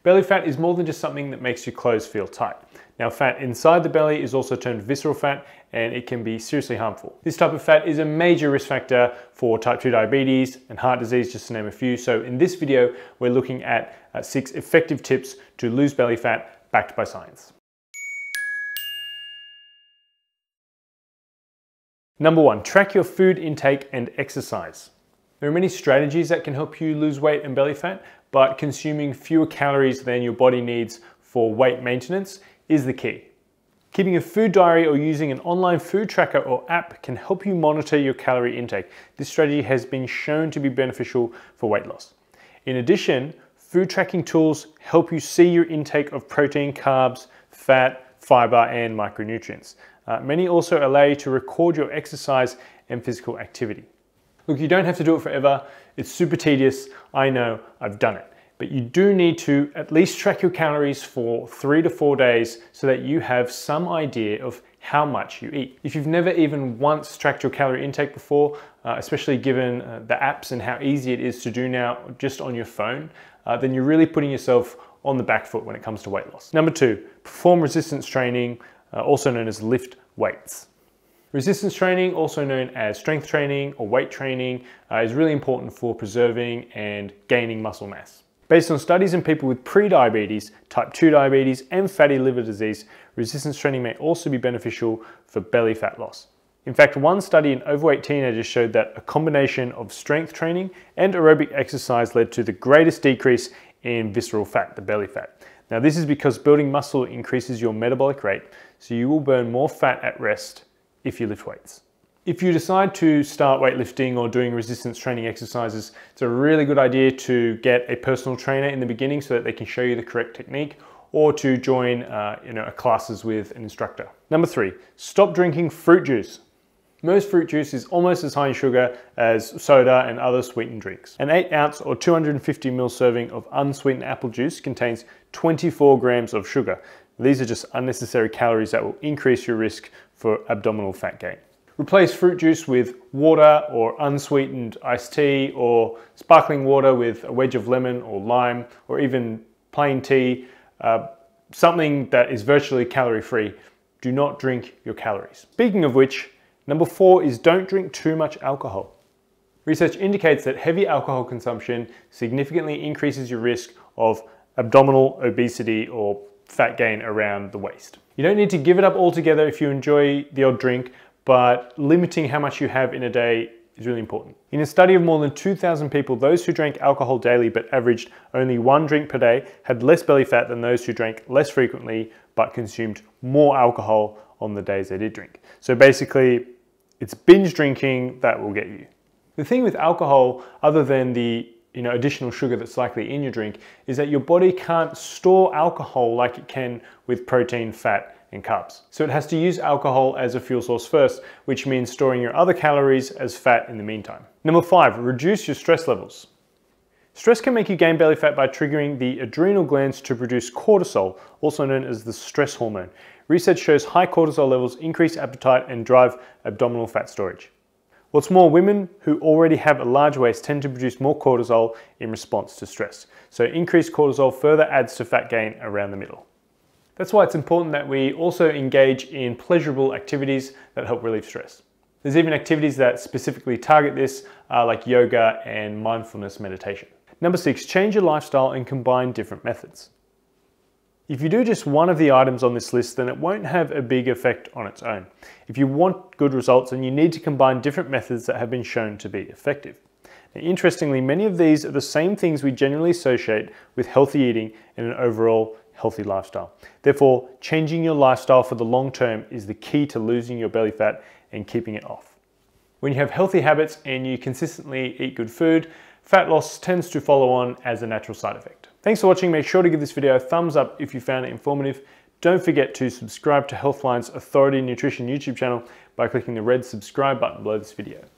Belly fat is more than just something that makes your clothes feel tight. Now, fat inside the belly is also termed visceral fat, and it can be seriously harmful. This type of fat is a major risk factor for type 2 diabetes and heart disease, just to name a few. So in this video, we're looking at 6 effective tips to lose belly fat backed by science. Number 1, track your food intake and exercise. There are many strategies that can help you lose weight and belly fat, but consuming fewer calories than your body needs for weight maintenance is the key. Keeping a food diary or using an online food tracker or app can help you monitor your calorie intake. This strategy has been shown to be beneficial for weight loss. In addition, food tracking tools help you see your intake of protein, carbs, fat, fiber, and micronutrients. Many also allow you to record your exercise and physical activity. Look, you don't have to do it forever. It's super tedious. I know, I've done it. But you do need to at least track your calories for 3 to 4 days so that you have some idea of how much you eat. If you've never even once tracked your calorie intake before, especially given the apps and how easy it is to do now just on your phone, then you're really putting yourself on the back foot when it comes to weight loss. Number 2, perform resistance training, also known as lift weights. Resistance training, also known as strength training or weight training, is really important for preserving and gaining muscle mass. Based on studies in people with pre-diabetes, type 2 diabetes, and fatty liver disease, resistance training may also be beneficial for belly fat loss. In fact, one study in overweight teenagers showed that a combination of strength training and aerobic exercise led to the greatest decrease in visceral fat, the belly fat. Now, this is because building muscle increases your metabolic rate, so you will burn more fat at rest if you lift weights. If you decide to start weightlifting or doing resistance training exercises, it's a really good idea to get a personal trainer in the beginning so that they can show you the correct technique, or to join classes with an instructor. Number 3, stop drinking fruit juice. Most fruit juice is almost as high in sugar as soda and other sweetened drinks. An 8-ounce or 250 ml serving of unsweetened apple juice contains 24 grams of sugar. These are just unnecessary calories that will increase your risk for abdominal fat gain. Replace fruit juice with water or unsweetened iced tea or sparkling water with a wedge of lemon or lime or even plain tea, something that is virtually calorie-free. Do not drink your calories. Speaking of which, number 4 is don't drink too much alcohol. Research indicates that heavy alcohol consumption significantly increases your risk of abdominal obesity or fat gain around the waist. You don't need to give it up altogether if you enjoy the odd drink, but limiting how much you have in a day is really important. In a study of more than 2,000 people, those who drank alcohol daily but averaged only 1 drink per day had less belly fat than those who drank less frequently but consumed more alcohol on the days they did drink. So basically, it's binge drinking that will get you. The thing with alcohol, other than the additional sugar that's likely in your drink, is that your body can't store alcohol like it can with protein, fat, and carbs. So it has to use alcohol as a fuel source first, which means storing your other calories as fat in the meantime. Number 5, reduce your stress levels. Stress can make you gain belly fat by triggering the adrenal glands to produce cortisol, also known as the stress hormone. Research shows high cortisol levels increase appetite and drive abdominal fat storage. What's more, women who already have a large waist tend to produce more cortisol in response to stress. So increased cortisol further adds to fat gain around the middle. That's why it's important that we also engage in pleasurable activities that help relieve stress. There's even activities that specifically target this, like yoga and mindfulness meditation. Number 6, change your lifestyle and combine different methods. If you do just one of the items on this list, then it won't have a big effect on its own. If you want good results, then you need to combine different methods that have been shown to be effective. Now, interestingly, many of these are the same things we generally associate with healthy eating and an overall healthy lifestyle. Therefore, changing your lifestyle for the long term is the key to losing your belly fat and keeping it off. When you have healthy habits and you consistently eat good food, fat loss tends to follow on as a natural side effect. Thanks for watching. Make sure to give this video a thumbs up if you found it informative. Don't forget to subscribe to Healthline's Authority Nutrition YouTube channel by clicking the red subscribe button below this video.